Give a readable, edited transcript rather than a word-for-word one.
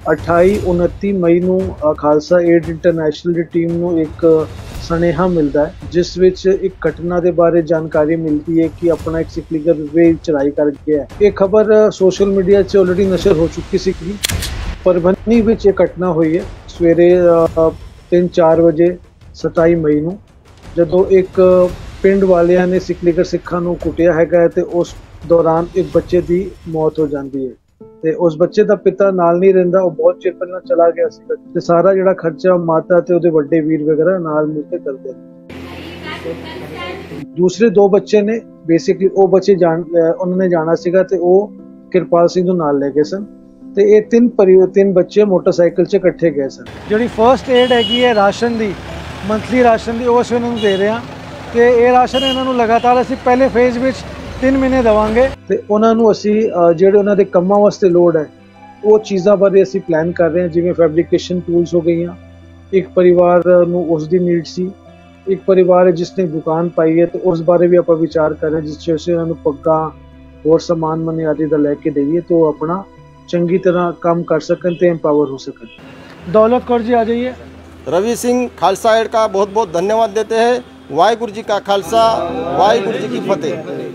28-29 ਮਈ ਨੂੰ Khalsa Aid International ਦੀ ਟੀਮ ਨੂੰ ਇੱਕ ਸੁਨੇਹਾ ਮਿਲਦਾ ਹੈ, ਜਿਸ ਵਿੱਚ ਇੱਕ ਘਟਨਾ ਦੇ ਬਾਰੇ ਜਾਣਕਾਰੀ ਮਿਲਦੀ ਹੈ ਕਿ ਆਪਣਾ ਇੱਕ ਸਿੱਖ ਲੀਡਰ ਰੇਲਵੇ ਚੜਾਈ ਕਰ ਗਿਆ ਹੈ। ਇਹ ਖਬਰ ਸੋਸ਼ਲ ਮੀਡੀਆ 'ਚ ਆਲਰੇਡੀ ਨਸ਼ਰ ਹੋ ਚੁੱਕੀ ਸੀ ਕਿ परभनी ਵਿੱਚ ਇਹ ਘਟਨਾ ਹੋਈ ਹੈ ਸਵੇਰੇ 3-4 ਵਜੇ 27 ਮਈ ਨੂੰ, ਜਦੋਂ ਇੱਕ ਪਿੰਡ ਵਾਲਿਆਂ ਨੇ ਸਿੱਖ ਲੀਡਰ ਸਿੱਖਾਂ ਨੂੰ ਕੁੱਟਿਆ ਹੈਗਾ ਤੇ ਉਸ ਦੌਰਾਨ ਇੱਕ ਬੱਚੇ ਦੀ ਮੌਤ ਹੋ ਜਾਂਦੀ ਹੈ ਤੇ ਉਸ ਬੱਚੇ ਦਾ ਪਿਤਾ ਨਾਲ ਨਹੀਂ ਰਹਿੰਦਾ, ਉਹ ਬਹੁਤ ਚਿਰ ਪਹਿਲਾਂ ਚਲਾ ਗਿਆ ਸੀ ਤੇ ਸਾਰਾ ਜਿਹੜਾ ਖਰਚਾ ਮਾਤਾ ਤੇ ਉਹਦੇ ਵੱਡੇ ਵੀਰ ਵਗੈਰਾ ਨਾਲ ਮਿਲ ਕੇ ਕਰਦੇ ਨੇ। ਦੂਸਰੇ ਦੋ ਬੱਚੇ ਨੇ ਬੇਸਿਕਲੀ ਉਹ ਬੱਚੇ ਉਹਨਾਂ ਨੇ ਜਾਣਾ ਸੀਗਾ ਤੇ ਉਹ ਕਿਰਪਾਲ ਸਿੰਘ ਨੂੰ ਨਾਲ ਲੈ ਗਏ ਸਨ ਤੇ ਇਹ ਤਿੰਨ ਬੱਚੇ ਮੋਟਰਸਾਈਕਲ 'ਚ ਇਕੱਠੇ ਗਏ ਸਨ। ਜਿਹੜੀ ਫਰਸਟ ਏਡ ਹੈਗੀ ਹੈ ਰਾਸ਼ਨ ਦੀ, ਮੰਥਲੀ ਰਾਸ਼ਨ ਦੀ, ਉਹ ਅਸੀਂ ਇਹਨਾਂ ਨੂੰ ਦੇ ਰਹੇ ਹਾਂ ਤੇ ਇਹ ਰਾਸ਼ਨ ਇਹਨਾਂ ਨੂੰ ਲਗਾਤਾਰ ਅਸੀਂ ਪਹਿਲੇ ਫੇਜ਼ ਵਿੱਚ 3 ਮਹੀਨੇ ਦੇਵਾਂਗੇ ਤੇ ਉਹਨਾਂ ਨੂੰ ਅਸੀਂ ਜਿਹੜੇ ਉਹਨਾਂ ਦੇ ਕੰਮਾਂ ਵਾਸਤੇ ਲੋੜ ਹੈ ਉਹ ਚੀਜ਼ਾਂ ਬਾਰੇ ਅਸੀਂ ਪਲਾਨ ਕਰ ਰਹੇ ਹਾਂ, ਜਿਵੇਂ ਫੈਬਰਿਕੇਸ਼ਨ ਟੂਲਸ ਹੋ ਗਈਆਂ। ਇੱਕ ਪਰਿਵਾਰ ਨੂੰ ਉਸ ਦੀ ਨੀਡ ਸੀ, ਇੱਕ ਪਰਿਵਾਰ ਹੈ ਜਿਸ ਨੇ ਦੁਕਾਨ ਪਾਈ ਹੈ ਤੇ ਉਸ ਬਾਰੇ ਵੀ ਆਪਾਂ ਵਿਚਾਰ ਕਰ ਰਹੇ, ਜਿਸ 'ਚ ਅਸੀਂ ਉਹਨਾਂ ਨੂੰ ਪੱਗਾਂ ਹੋਰ ਸਮਾਨ ਮਨਿਆਰੀ ਦਾ ਲੈ ਕੇ ਦੇਈਏ तो अपना चंगी तरह काम कर सकन ते एम्पावर हो सकन। दौलत कौर जी आ जाइए। रवि सिंह खालसा एड का बहुत बहुत धन्यवाद देते हैं। वाहिगुरु जी का खालसा, वाहिगुरु जी की फतेह।